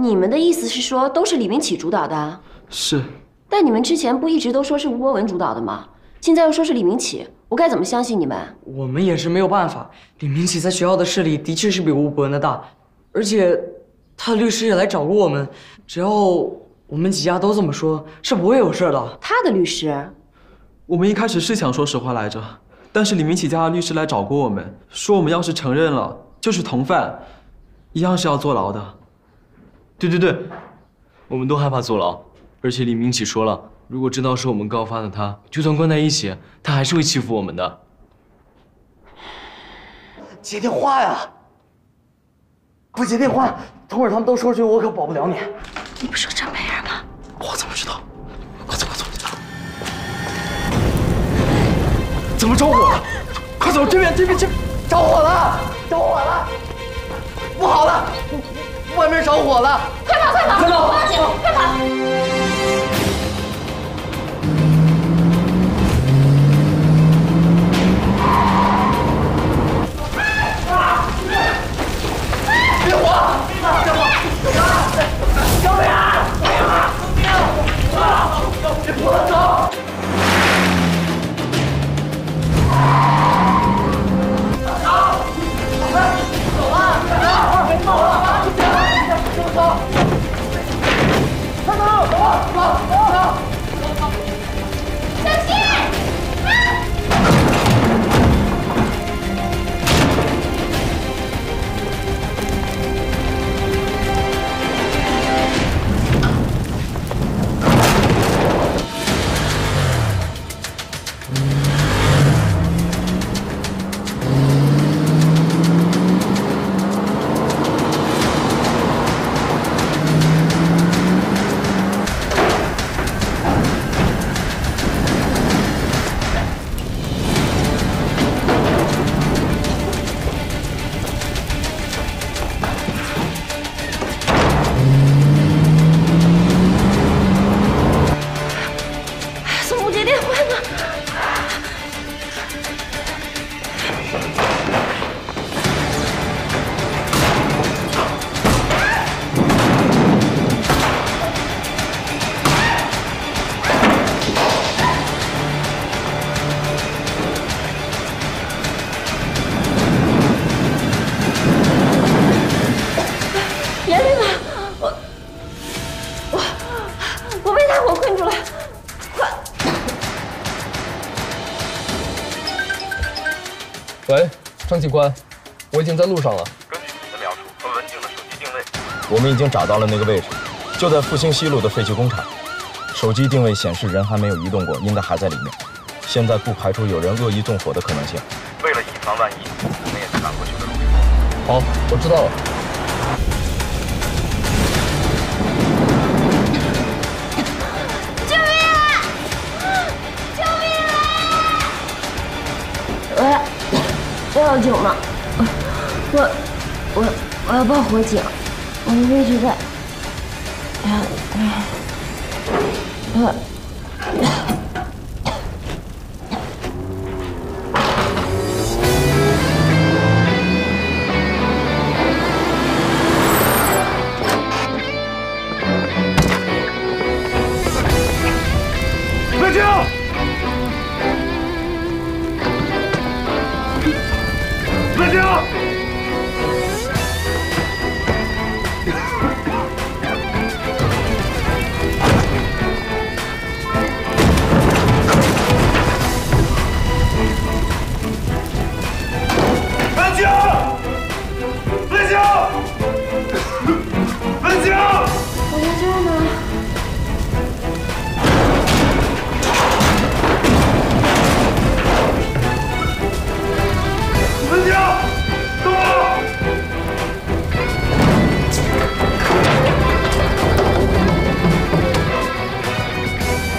你们的意思是说都是李明启主导的？ 是。 但你们之前不一直都说是吴博文主导的吗？现在又说是李明启，我该怎么相信你们？ 我们也是没有办法。李明启在学校的势力的确是比吴博文的大，而且他的律师也来找过我们，只要我们几家都这么说，是不会有事的。 他的律师？ 我们一开始是想说实话来着，但是李明启家的律师来找过我们，说我们要是承认了，就是同犯，一样是要坐牢的。 对，我们都害怕坐牢，而且李明启说了，如果知道是我们告发的他，就算关在一起，他还是会欺负我们的。 接电话呀！不接电话，等会儿他们都说出去，我可保不了你。 你不说这没人吗？ 我怎么知道？快走！怎么着火了？快走，这边！ 着火了！不好了，外面着火了！ 快跑！报警！快跑！ 别火！救命啊！你不能走！ 喂，张警官，我已经在路上了。 根据你的描述和文景的手机定位， 我们已经找到了那个位置，就在复兴西路的废弃工厂。手机定位显示人还没有移动过，应该还在里面。现在不排除有人恶意纵火的可能性。 为了以防万一，我们也在赶过去的路上。 好，我知道了。 我要酒吗？我要报火警，我的位置在。 文静！文静！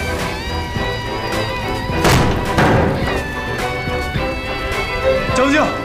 江静。